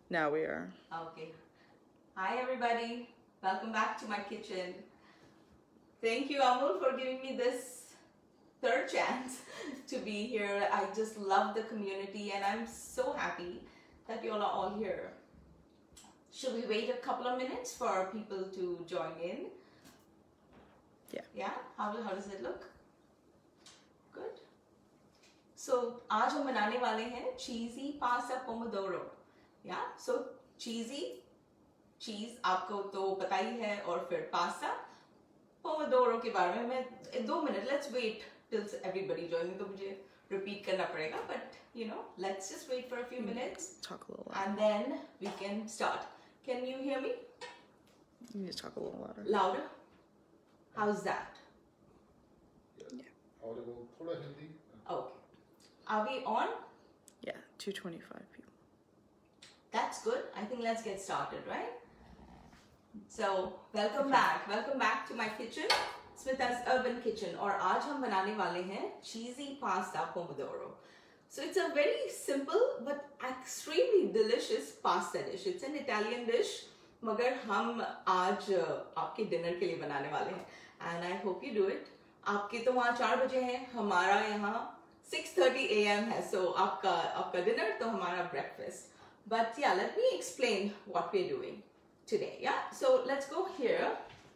Now we are. Okay. Hi everybody. Welcome back to my kitchen. Thank you, Amul, for giving me this third chance to be here. I just love the community and I'm so happy that you all are all here. Should we wait a couple of minutes for people to join in? Yeah. Yeah? How does it look? Good. So, आज हम बनाने वाले हैं cheesy pasta pomodoro. Yeah? So, cheesy, cheese आपको तो पता ही है और फिर pasta. Pomodoro के बारे में मैं 2 minute, let's wait till everybody join me, तो मुझे repeat करना पड़ेगा, but you know, let's just wait for a few minutes. Talk a little louder. And then we can start. Can you hear me? You need to talk a little louder. Louder? How's that? Yeah. Audible, थोड़ा Hindi. Okay. Are we on? Yeah, 225 people. That's good. I think let's get started, right? So, welcome back. Welcome back to my kitchen, Smita's Urban Kitchen. और आज हम बनाने वाले हैं cheesy pasta pomodoro. So it's a very simple but extremely delicious pasta dish. It's an Italian dish, मगर हम आज आपके dinner के लिए बनाने वाले हैं. And I hope you do it. आपके तो वहाँ 4 बजे हैं, हमारा यहाँ 6:30 a.m. है. So आपका dinner तो हमारा breakfast. But yeah, let me explain what we're doing today. Yeah, so let's go here.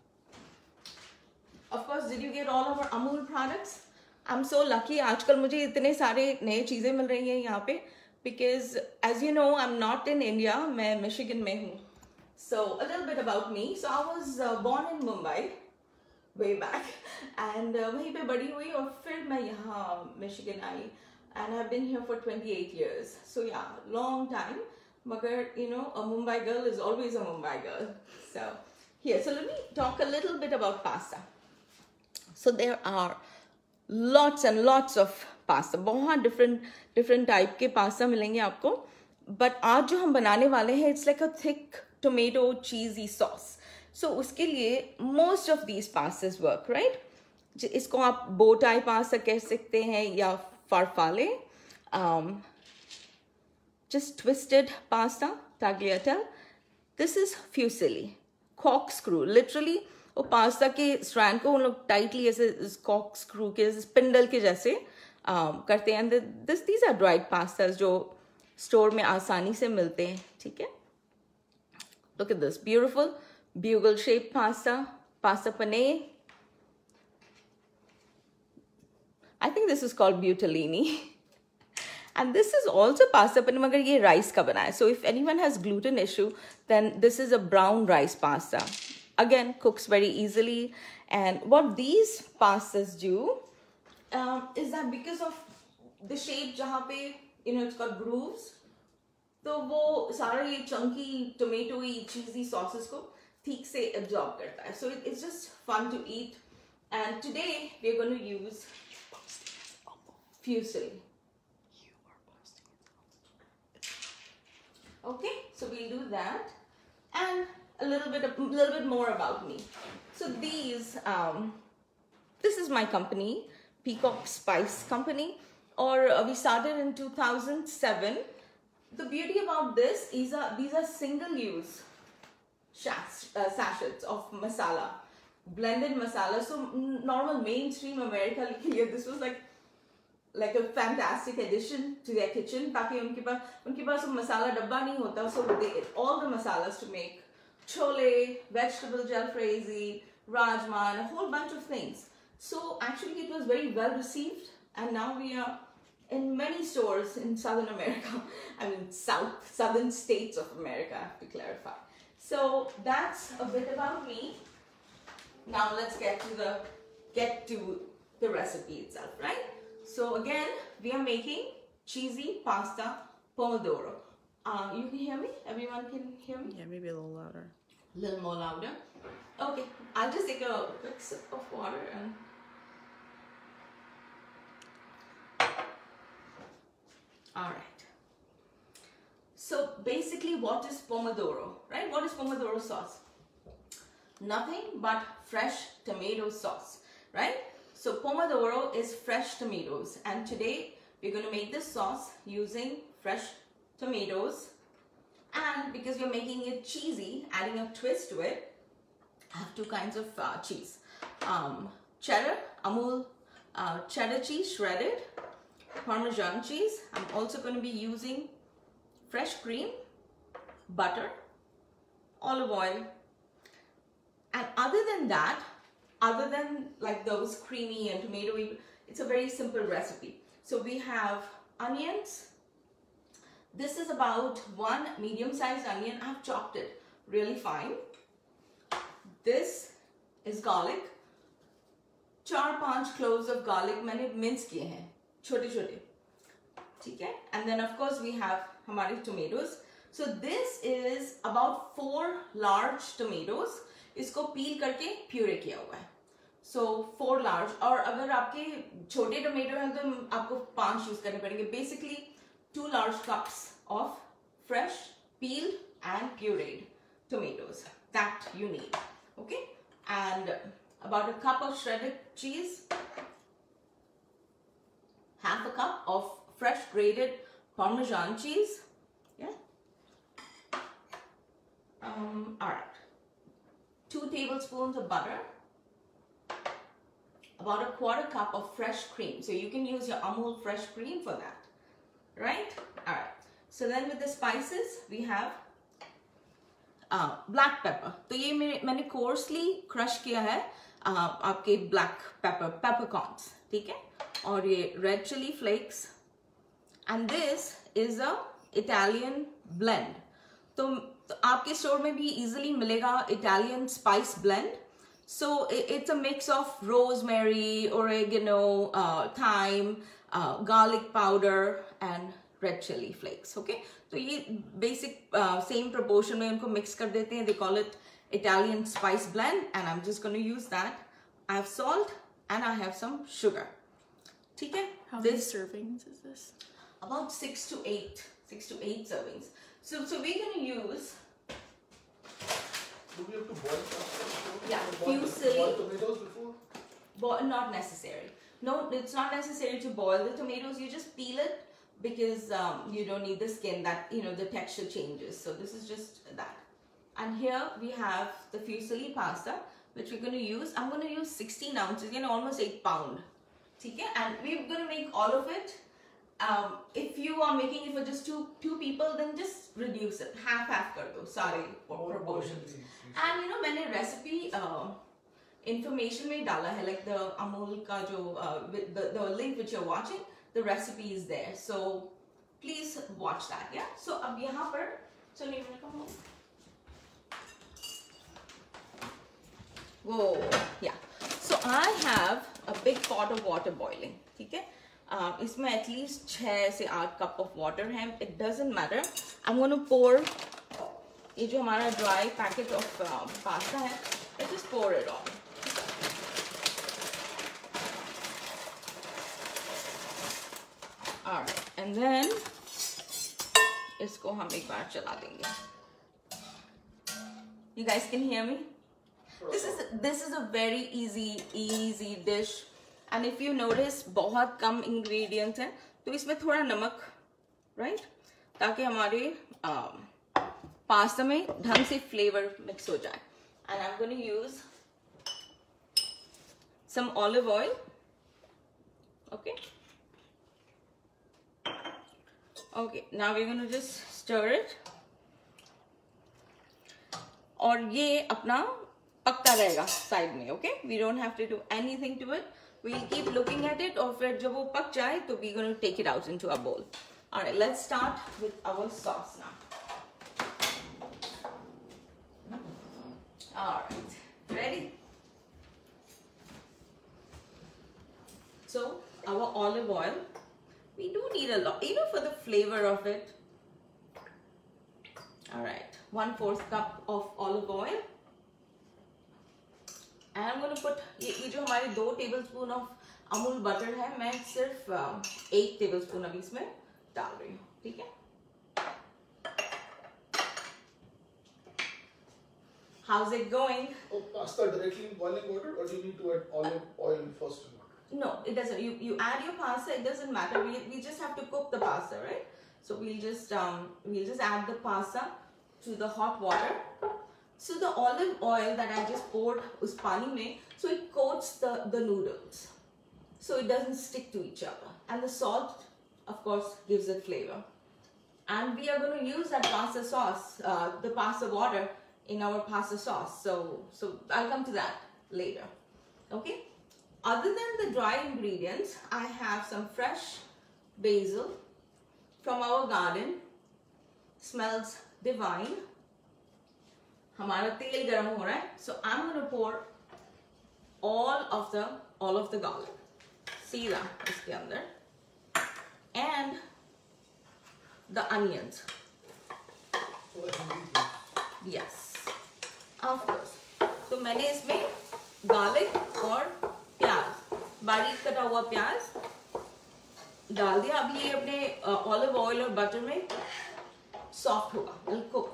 Of course, did you get all of our Amul products? I'm so lucky. आजकल मुझे इतने सारे नए चीजें मिल रही हैं यहाँ पे, because as you know, I'm not in India. मैं Michigan में हूँ. So a little bit about me. So I was born in Mumbai way back, and वहीं पे बड़ी हुई और फिर मैं यहाँ Michigan I, and I've been here for 28 years. So yeah, long time. Magar, you know, a Mumbai girl is always a Mumbai girl. So here, so let me talk a little bit about pasta. So there are lots and lots of pasta. बहुत different type के pasta मिलेंगे आपको. But आज जो हम बनाने वाले हैं, it's like a thick tomato cheesy sauce. So उसके लिए most of these pastas work, right? इसको आप bow tie pasta कह सकते हैं या farfalle. Just twisted pasta, tagliatelle. This is fusilli, corkscrew. Literally, वो पास्ता के स्ट्रैंड को उन लोग टाइटली ऐसे corkscrew के स्पिंडल के जैसे करते हैं. These are dried pastas जो स्टोर में आसानी से मिलते हैं. ठीक है? Look at this beautiful bugle shaped pasta, pasta pane. I think this is called butellini. And this is also pasta pane, मगर ये rice का बना है. So if anyone has gluten issue, then this is a brown rice pasta. Again, cooks very easily. And what these pastas do is that because of the shape जहाँ पे, you know, it's got grooves, तो वो सारा ये chunky, tomatoey, cheesy sauces को ठीक से absorb करता है. So it's just fun to eat. And today we're going to use fusilli. Okay, so we'll do that, and a little bit more about me. So these, this is my company, Peacock Spice Company, or we started in 2007. The beauty about this is these are single-use sachets of masala, blended masala. So normal mainstream America के लिए this was like a fantastic addition to their kitchen. ताकि उनके पास मसाला डब्बा नहीं होता, so they all the masalas to make chole, vegetable jalfrezi, rajma, and a whole bunch of things. So actually it was very well received, and now we are in many stores in Southern America. I mean southern states of America, I have to clarify. So that's a bit about me. Now let's get to the recipe itself, right? So again, we are making cheesy pasta pomodoro. You can hear me? Everyone can hear me? Yeah, maybe a little louder. A little more louder. Okay, I'll just take a quick sip of water and... Alright. So basically what is pomodoro, right? What is pomodoro sauce? Nothing but fresh tomato sauce, right? So pomodoro is fresh tomatoes, and today we're going to make this sauce using fresh tomatoes And because we're making it cheesy, adding a twist to it, I have two kinds of cheese. Cheddar, Amul cheddar cheese shredded, Parmesan cheese. I'm also going to be using fresh cream, butter, olive oil. And other than that, other than like those creamy and tomatoey, it's a very simple recipe. So we have onions. This is about one medium-sized onion. I've chopped it really fine. This is garlic. 4-5 cloves of garlic मैंने mince किए हैं, छोटे-छोटे, ठीक है? And then of course we have हमारे tomatoes. So this is about 4 large tomatoes. इसको peel करके puree किया हुआ है. So 4 large. और अगर आपके छोटे tomato हैं तो आपको 5 use करने पड़ेंगे. Basically 2 large cups of fresh peeled and pureed tomatoes that you need. Okay, and about a cup of shredded cheese, half a cup of fresh grated Parmesan cheese. Yeah. All right. 2 tablespoons of butter. About a 1/4 cup of fresh cream. So you can use your Amul fresh cream for that. Right? All right. So then with the spices, we have black pepper. तो ये मैंने coarsely crush किया है आपके black peppercorns, ठीक है? और ये red chili flakes. And this is a Italian blend. तो आपके store में भी easily मिलेगा Italian spice blend. So it's a mix of rosemary, oregano, thyme, garlic powder, and red chili flakes. Okay, so ये basic same proportion में उनको mix कर देते हैं. They call it Italian spice blend, and I'm just going to use that. I have salt and I have some sugar. ठीक है? How many servings is this? About 6 to 8 servings. So we're going to use. Do we have to boil pasta? Yeah, boil fusilli. tomatoes before? Not necessary. No, it's not necessary to boil the tomatoes. You just peel it because you don't need the skin. That, you know, the texture changes. So this is just that. And here we have the fusilli pasta, which we're going to use. I'm going to use 16 ounces, you know, almost 8 pounds. Okay, and we're going to make all of it. If you are making it for just two people, then just reduce it. Half kar do, sorry, proportions. And you know, मैंने recipe information में डाला है, like the Amul का जो the link which you're watching, the recipe is there. So please watch that. Yeah. So अब यहाँ पर, so you wanna come home? Whoa, yeah. So I have a big pot of water boiling. ठीक है? इसमें at least 6 से 8 cup of water है. It doesn't matter. I'm going to pour ये जो हमारा dry packet of pasta है, let's just pour it on. Alright, and then इसको हम एक बार चला देंगे. You guys can hear me? This is a very easy dish. And if you notice, बहुत कम ingredients हैं, तो इसमें थोड़ा नमक, right? ताकि हमारे पास्ता में ढंग से flavor mix हो जाए. And I'm going to use some olive oil. Okay. Okay. Now we're going to just stir it. और ये अपना पकता रहेगा side में. Okay. We don't have to do anything to it. We'll keep looking at it, और फिर जब वो पक जाए तो we're going to take it out into a bowl. All right, let's start with our sauce now. All right, ready? So our olive oil, we do need a lot, you know, for the flavor of it. All right, 1/4 cup of olive oil. And I'm going to put ये जो हमारे 2 tablespoon of Amul butter है, मैं सिर्फ 8 tablespoon अभी इसमें डाल रही हूँ, ठीक है? How's it going? Oh, pasta directly in boiling water, or do you need to add olive oil first in water? No, it doesn't. You add your pasta. It doesn't matter. We just have to cook the pasta, right? So we'll just add the pasta to the hot water. So the olive oil that I just poured us pani mein, so it coats the noodles, so it doesn't stick to each other. And the salt, of course, gives it flavor. And we are going to use that pasta sauce, the pasta water in our pasta sauce. So I'll come to that later. Okay. Other than the dry ingredients, I have some fresh basil from our garden. Smells divine. हमारा तेल गरम हो रहा है. So I'm going to pour all of the garlic. See that इसके अंदर. And the onions. So the ingredients. Yes, of course. तो मैंने इसमें garlic और प्याज, बारीक कटा हुआ प्याज डाल दिया. अब ये अपने ऑलिव ऑयल और बटर में सॉफ्ट होगा, विल कुक.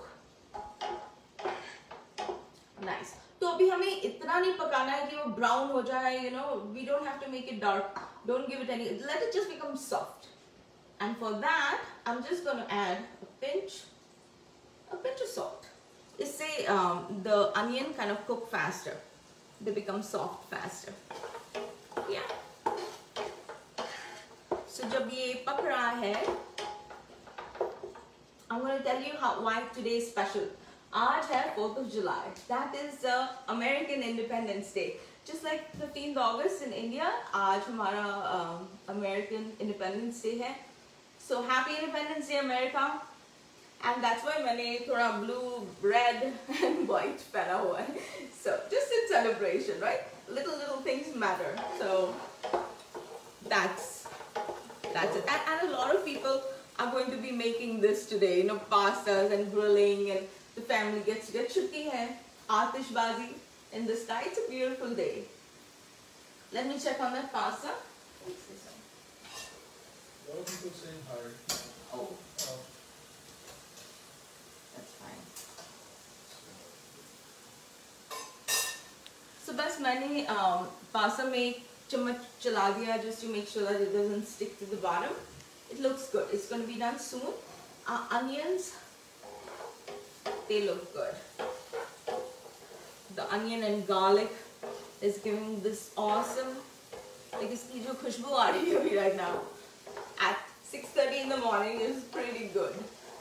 नाइस. तो अभी हमें इतना नहीं पकाना है कि वो ब्राउन हो जाए. You know, we don't have to make it dark. Don't give it any, let it just become soft. And for that, I'm just going to add a pinch of salt. इससे the onion kind of cook faster. They become soft faster. Yeah. So जब ये पक रहा है, I'm going to tell you why today is special. आज है 4th of July. That is American Independence Day. Just like 15th August in India, आज हमारा American Independence Day है. So happy Independence Day, America. And that's why मैंने थोड़ा blue, red and white पहना हुआ है. So just in celebration, right? Little things matter. So that's it. And a lot of people are going to be making this today. You know, pastas and grilling, and the family gets छुट्टी है. आतिशबाजी in the sky. It's a beautiful day. Let me check on that pasta. A lot of people saying hi. Oh, that's fine. So बस मैंने pasta में एक चम्मच चला दिया just to make sure that it doesn't stick to the bottom. It looks good. It's going to be done soon. Our onions, they look good. The onion and garlic is giving this awesome, like इसकी जो खुशबू आ रही है अभी right now at 6:30 in the morning is pretty good.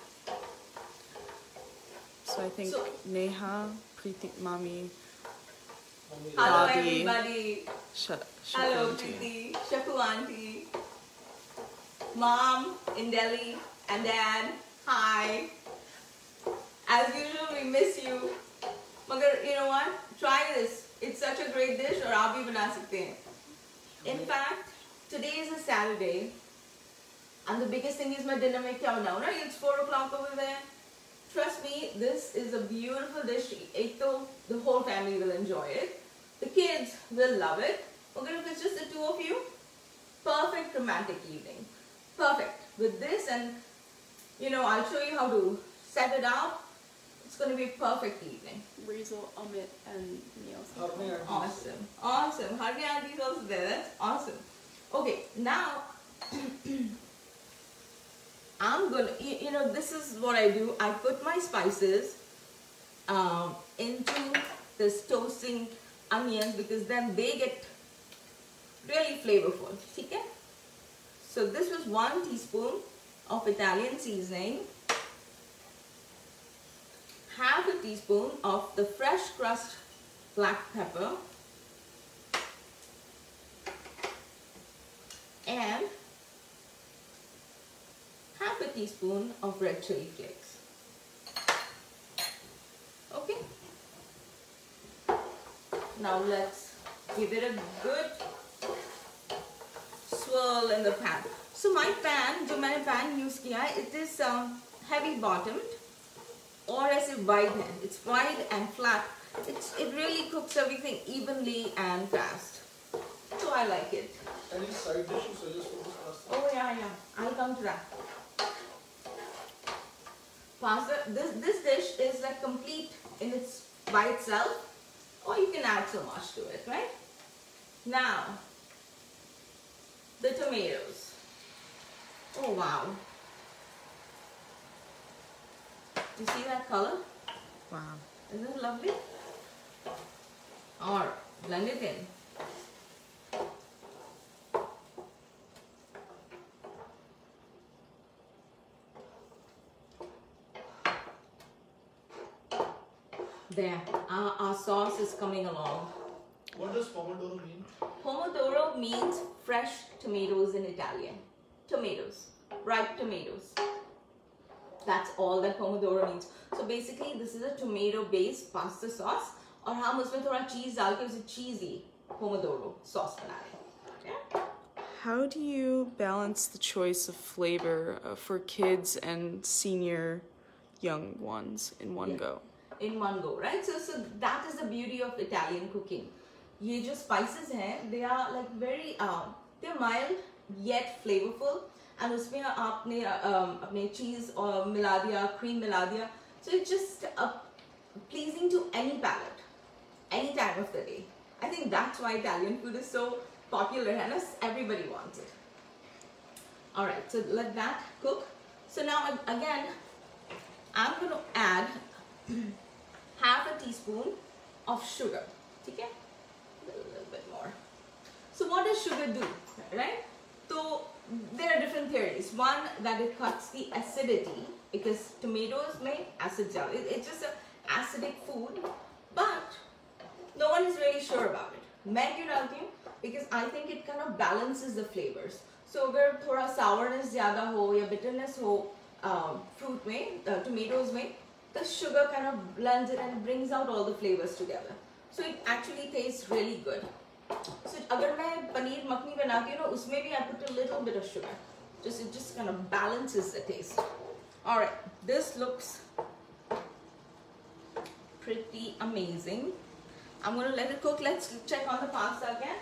So I think Neha, Preeti, Mami. Hello Bobby. everybody. Hello Preeti, Shaku auntie, Mom in Delhi, and Dad. Hi. As usual, we miss you. Magar, you know what? Try this. It's such a great dish. और आप भी बना सकते हैं. In fact, today is a Saturday. And the biggest thing is my dinner में क्या बनाऊँ ना? It's 4 o'clock over there. Trust me, this is a beautiful dish. एक तो the whole family will enjoy it. The kids will love it. Okay, if it's just the two of you, perfect romantic evening. Perfect. With this, and you know, I'll show you how to set it out. It's going to be a perfect evening. Rizel, Amit, and Neil. Harni aunties. Awesome. Awesome. Harni auntie is also there. That's awesome. Okay, now I'm gonna, you know, this is what I do. I put my spices into this toasting onions because then they get really flavorful. Okay? So this was 1 teaspoon of Italian seasoning, half a teaspoon of the fresh crushed black pepper, and half a teaspoon of red chili flakes. Okay. Now let's give it a good swirl in the pan. So my pan, जो मैंने pan use किया है, it is heavy bottomed और ऐसे wide है. It's wide and flat. It really cooks everything evenly and fast. So I like it. Any side dish you suggest for this pasta? Oh yeah. I'll come to that. Pasta. This dish is like complete in its by itself, or you can add so much to it, right? Now, the tomatoes. Oh wow. Do you see that color? Wow. Isn't it lovely? Or blend it in. There, our sauce is coming along. What does pomodoro mean? Pomodoro means fresh tomatoes in Italian. Tomatoes, ripe tomatoes. That's all that pomodoro means. So basically, this is a tomato-based pasta sauce. और हम उसमें थोड़ा cheese डाल के उसे cheesy pomodoro sauce बना रहे हैं. Okay? How do you balance the choice of flavor for kids and senior young ones in one go? In one go, right? So that is the beauty of Italian cooking. ये जो spices हैं, they are like very they're mild yet flavorful, and उसमें आपने अपने cheese और मिला दिया, cream मिला दिया, so it's just pleasing to any palate, any time of the day. I think that's why Italian food is so popular, and everybody wants it. All right, so let that cook. So now again, I'm going to add half a teaspoon of sugar. Okay? A little bit more. So what does sugar do, right? So there are different theories. One, that it cuts the acidity, because tomatoes make acid gel. It's just an acidic food, but no one is really sure about it. मैं क्यों डालती हूँ? Because I think it kind of balances the flavors. So अगर थोड़ा sourness ज़्यादा हो या bitterness हो fruit में, tomatoes में, the sugar kind of blends it and brings out all the flavors together. So it actually tastes really good. So अगर मैं पनीर मखनी बनाती हूँ ना, उसमें भी I put a little bit of sugar. It just kind of balances the taste. All right, this looks pretty amazing. I'm going to let it cook. Let's check on the pasta again.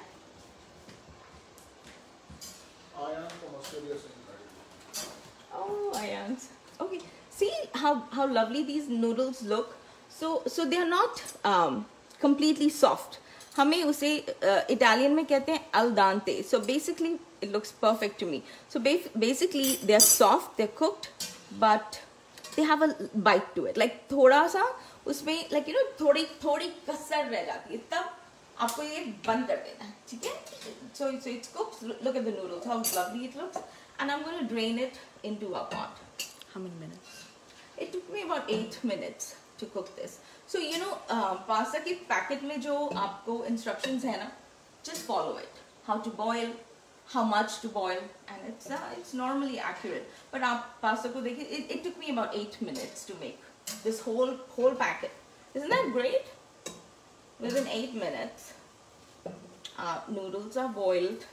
Ayan from Australia saying that. Oh, Ayan. Okay. See how lovely these noodles look. So they are not completely soft. हमें उसे Italian में कहते हैं al dente. So basically, it looks perfect to me. So basically, they are soft, they're cooked, but they have a bite to it. Like थोड़ा सा उसमें like you know थोड़ी कसर रह जाती है, तब आपको ये बंद कर देना है, ठीक है? So it's cooked. Look at the noodles, how lovely it looks. And I'm going to drain it into a pot. How many minutes? It took me about 8 minutes to cook this. So you know, pasta के packet में जो आपको instructions है ना, just follow it. How to boil, how much to boil, and it's normally accurate. But आप pasta को देखिए, it took me about 8 minutes to make this whole packet. Isn't that great? Within 8 minutes, noodles are boiled.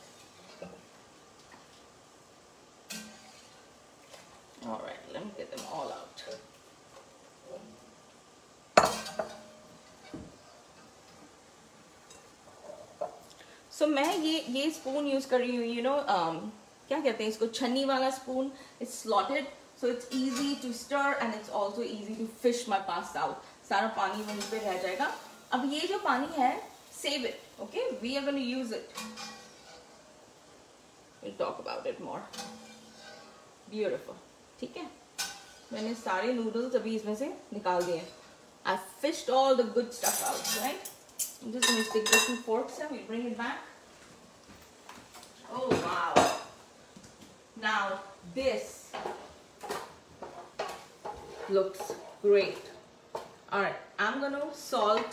All right, let me get them all out. So मैं ये spoon use कर रही हूँ, you know, क्या कहते हैं इसको, छन्नी वाला spoon. It's slotted, so it's easy to stir and it's also easy to fish my pasta out. सारा पानी वहीं पे रह जाएगा. अब ये जो पानी है, save it, okay? We are going to use it. We'll talk about it more. Beautiful, ठीक है? मैंने सारे noodles अभी इसमें से निकाल दिए. I fished all the good stuff out, right? I'm just going to stick the 2 forks and we'll bring it back. Oh wow! Now this looks great. All right, I'm going to salt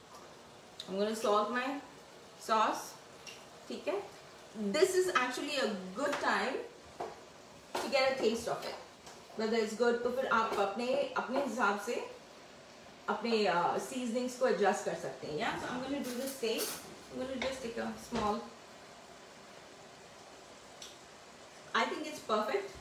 my sauce. ठीक है? This is actually a good time to get a taste of it. Whether it's good, तो फिर आप अपने हिसाब से अपने seasonings को adjust कर सकते हैं. Yeah, so I'm going to do the same. I'm going to just take a small. I think it's perfect.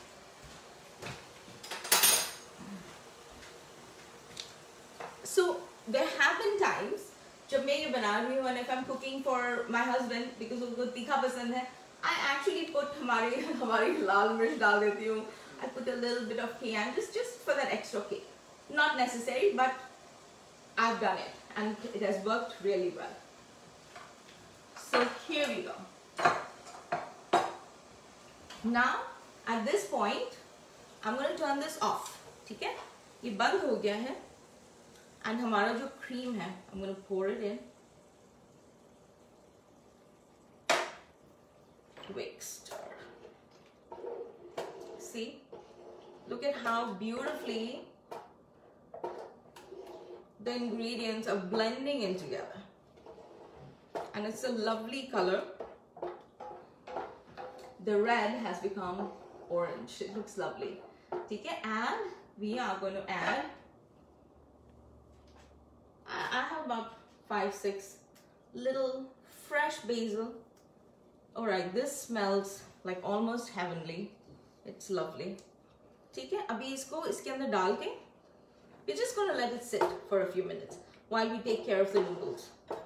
So there have been times जब मैं ये बना रही हूँ and if I'm cooking for my husband because उनको तीखा पसंद है, I actually put हमारी लाल मिर्च डाल देती हूँ. I put a little bit of cayenne just for that extra kick. Not necessary, but I've done it and it has worked really well. So here we go. Now at this point, I'm going to turn this off. Okay? ये बंद हो गया है and हमारा जो cream है I'm going to pour it in. Quick stir. See, look at how beautifully the ingredients are blending in together, and it's a lovely color. The red has become orange. It looks lovely. Okay, and we are going to add, I have about 5-6 little fresh basil. All right, this smells like almost heavenly. It's lovely. ठीक है, अभी इसको इसके अंदर डाल के we're just going to let it sit for a few minutes while we take care of the noodles.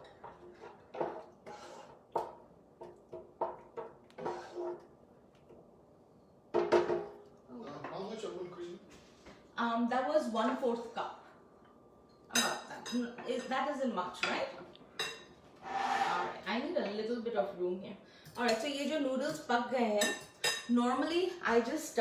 How much Amul cream? That was 1/4 cup. About that. That isn't much, right? Alright, I need a little bit of room here. Alright, so ये जो noodles पक गए हैं, normally I just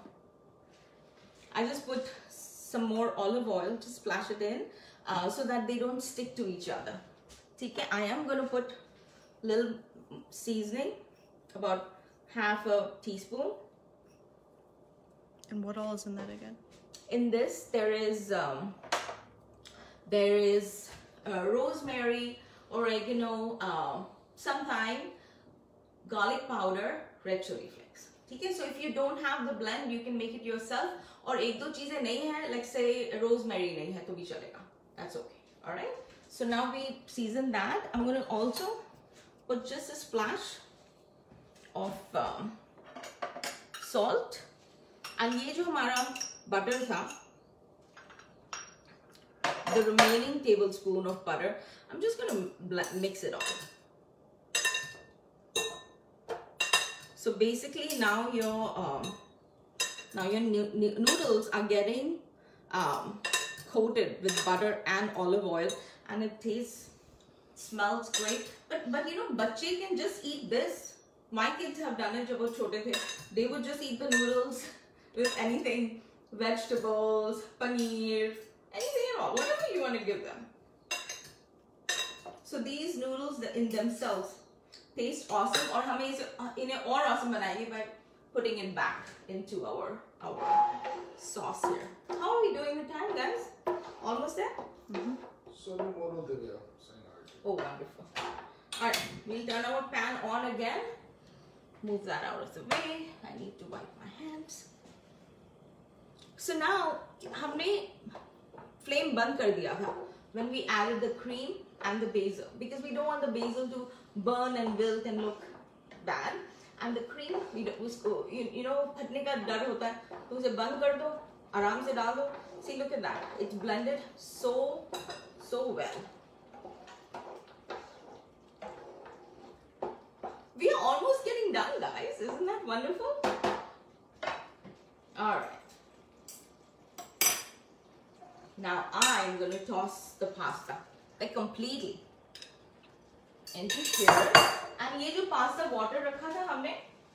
put some more olive oil to splash it in so that they don't stick to each other. ठीक है, I am going to put little seasoning, about half a teaspoon. And what all is in that again? In this there is rosemary, oregano, some thyme, garlic powder, red chili flakes. ठीक है, so if you don't have the blend you can make it yourself. और एक दो चीजें नहीं है, like say rosemary नहीं है तो भी चलेगा. That's okay. All right. So now we season that. I'm going to also put just a splash of salt. And ये जो हमारा butter था, the remaining tablespoon of butter, I'm just going to mix it all. So basically now your noodles are getting coated with butter and olive oil, and it smells great. But you know, bacche can just eat this. My kids have done it जब वो छोटे थे. They would just eat the noodles with anything, vegetables, paneer, anything at all, whatever you want to give them. So these noodles in themselves taste awesome, और हमें इन्हें और awesome बनाएंगे by putting it back into our sauce here. How are we doing with time, guys? Almost there? So no more of the way. Oh, wonderful. Alright, we'll turn our pan on again. Move that out of the way. I need to wipe my hands. So now, हमने flame बंद कर दिया था when we added the cream and the basil, because we don't want the basil to burn and wilt and look bad. And the cream, उसको you know फटने का डर होता है, तो उसे बंद कर दो, आराम से डाल दो. See, look at that. It's blended so well. We are almost getting done, guys. Isn't that wonderful? All right. Now I'm going to toss the pasta like completely into here. And ये जो pasta water रखा था हमने,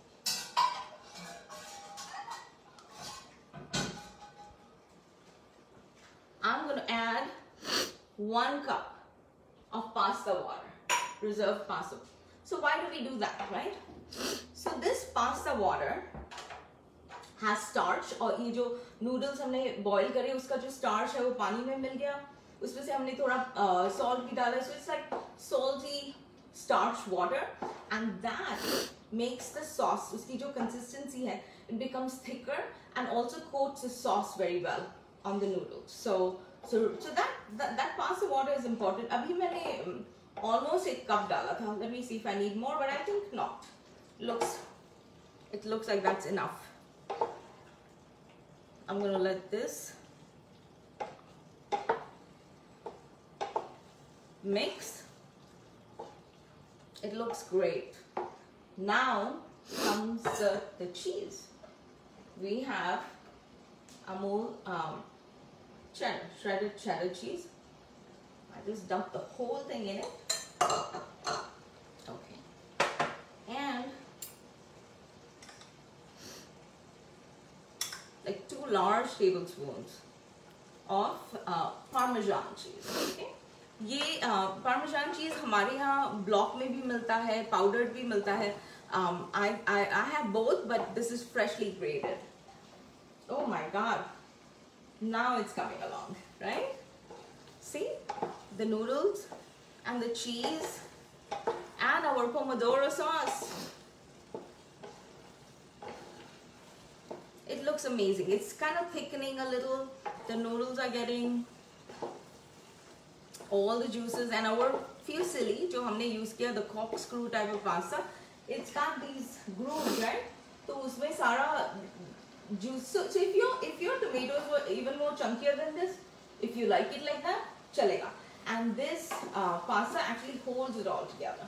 I'm going to add 1 cup of pasta water, reserved pasta. So why do we do that, right? So this pasta water has starch, और ये जो noodles हमने boil करे उसका जो starch है वो पानी में मिल गया, उसमें से हमने थोड़ा salt भी डाला, so it's like salty starch water, and that makes the sauce, उसकी जो consistency है, it becomes thicker and also coats the sauce very well on the noodles. So that pasta water is important. अभी मैंने almost 1 cup डाला था. Let me see if I need more, but I think not. It looks like that's enough. I'm going to let this mix. It looks great. Now comes the cheese. We have Amul shredded cheddar cheese. I just dumped the whole thing in it. Okay. And like 2 large tablespoons of Parmesan cheese. Okay? ये Parmesan cheese हमारे यहाँ block में भी मिलता है, powdered भी मिलता है. I have both, but this is freshly grated. Oh my God! Now it's coming along, right? See the noodles and the cheese and our pomodoro sauce. It looks amazing. It's kind of thickening a little. The noodles are getting all the juices, and our fusilli, जो हमने use किया, the corkscrew type of pasta, it's got these grooves, right? तो उसमें सारा juice. So if your tomatoes were even more chunkier than this, if you like it like that, chalega. And this pasta actually holds it all together.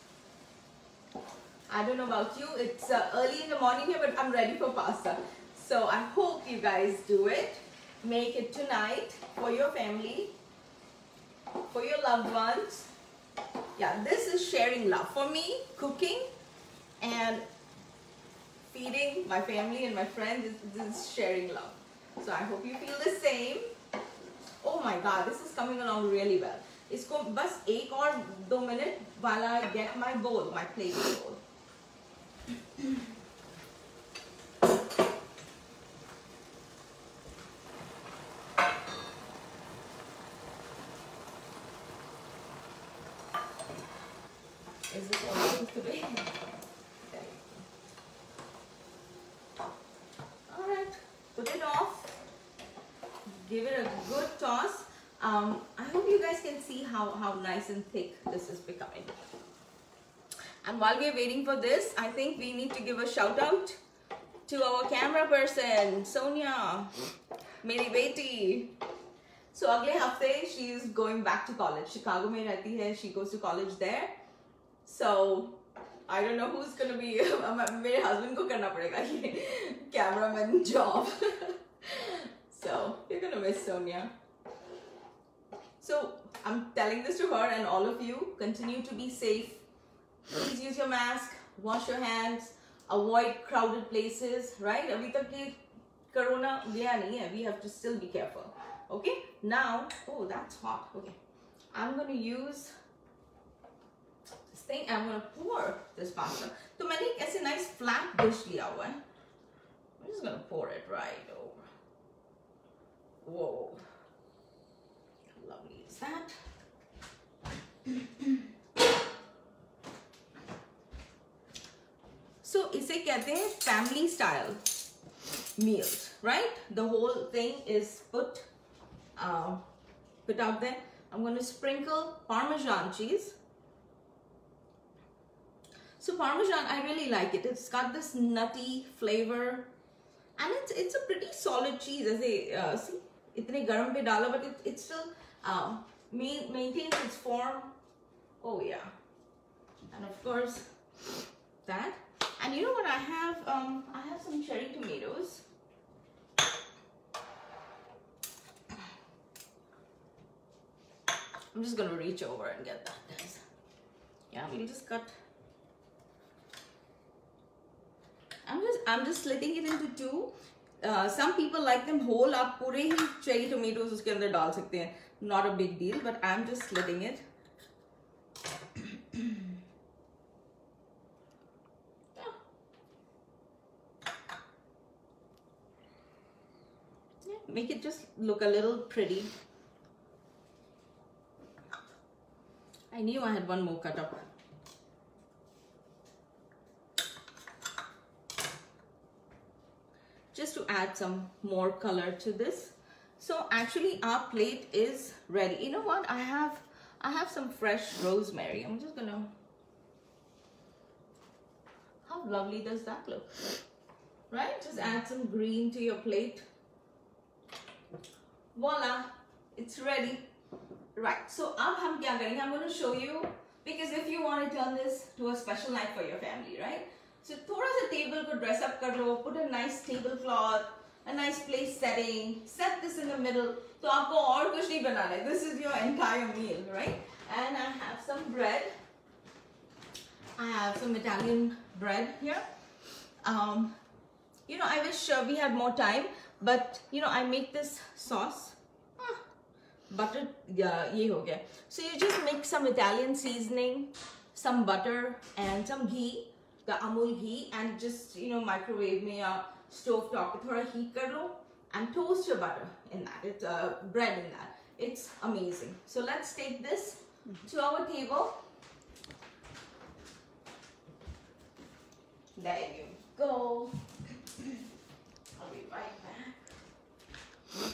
I don't know about you. It's early in the morning here, but I'm ready for pasta. So I hope you guys do it. Make it tonight for your family, for your loved ones. Yeah, this is sharing love. For me, cooking and feeding my family and my friends, this is sharing love. So I hope you feel the same. Oh my God, this is coming along really well. इसको बस 1 or 2 minutes while I get my bowl, my plating bowl. Is this all supposed to be? Alright, put it off. Give it a good toss. I hope you guys can see how nice and thick this is becoming. And while we're waiting for this, I think we need to give a shout out to our camera person, Sonia, Meri Beti. So अगले हफ्ते she is going back to college. Chicago में रहती है. She goes to college there. So I don't know who's gonna be. मेरे husband को करना पड़ेगा ये cameraman job. So you're gonna miss Sonia. So I'm telling this to her and all of you. Continue to be safe. Please use your mask. Wash your hands. Avoid crowded places. Right? अभी तक ये corona गया नहीं है. We have to still be careful. Okay? Now, oh, that's hot. Okay. I'm gonna use this thing. I'm gonna pour this pasta. तो मैंने एक ऐसे nice flat dish लिया हुआ है. I'm just gonna pour it right over. Whoa. Lovely is that. So इसे कहते हैं family style meals, right? The whole thing is put out there. I'm going to sprinkle Parmesan cheese. So Parmesan, I really like it. It's got this nutty flavor, and it's a pretty solid cheese. As see, itne garam pe dala, but it still maintains its form. Oh yeah, and of course that. And you know what I have? I have some cherry tomatoes. I'm just gonna reach over and get that, guys. Yeah, we'll just cut. I'm just slitting it into two. Some people like them whole. आप पूरे ही cherry tomatoes उसके अंदर डाल सकते हैं. Not a big deal, but I'm just slitting it. Yeah, make it just look a little pretty. I knew I had one more cut up. Just to add some more color to this. So actually our plate is ready. You know what? I have some fresh rosemary. I'm just gonna. How lovely does that look? Right? Just add some green to your plate. Voila! It's ready. Right, so अब हम क्या करेंगे? I'm going to show you, because if you want to turn this to a special night for your family, right? So थोड़ा सा table को dress up कर लो, put a nice tablecloth, a nice place setting, set this in the middle. तो आपको और कुछ नहीं बनाना है. This is your entire meal, right? And I have some bread. I have some Italian bread here. You know, I wish we had more time, but you know, I make this sauce butter ye ho gaya. So you just mix some Italian seasoning, some butter and some ghee, the Amul ghee, and just microwave mein ya stove top pe thoda heat kar lo and toast your butter in that. It's bread in that. It's amazing. So let's take this to our table. There you go. I'll be right back.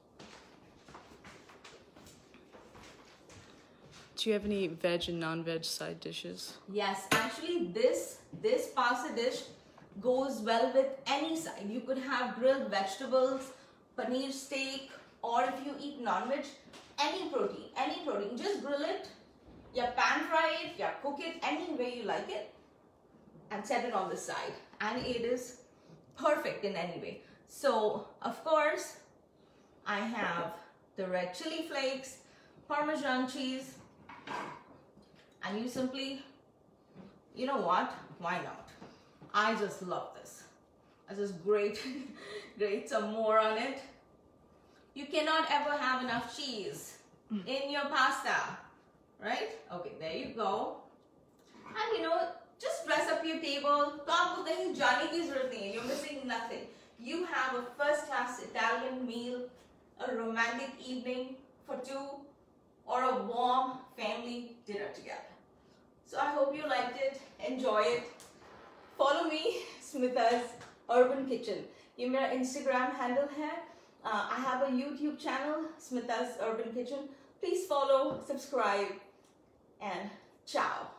Do you have any veg and non-veg side dishes? Yes, actually this pasta dish goes well with any side. You could have grilled vegetables, paneer steak, or if you eat non-veg, any protein. Just grill it, ya pan fry it, ya cook it any way you like it, and set it on the side. And it is perfect in any way. So, of course, I have the red chili flakes, Parmesan cheese, and you simply, you know what? Why not? I just love this. I just grate some more on it. You cannot ever have enough cheese in your pasta, right? Okay, there you go. And just dress up your table. You're missing nothing. You have a first-class Italian meal, a romantic evening for two, or a warm family dinner together. So I hope you liked it, enjoy it. Follow me, Smita's Urban Kitchen. ये मेरा Instagram handle है. I have a YouTube channel, Smita's Urban Kitchen. Please follow, subscribe, and ciao.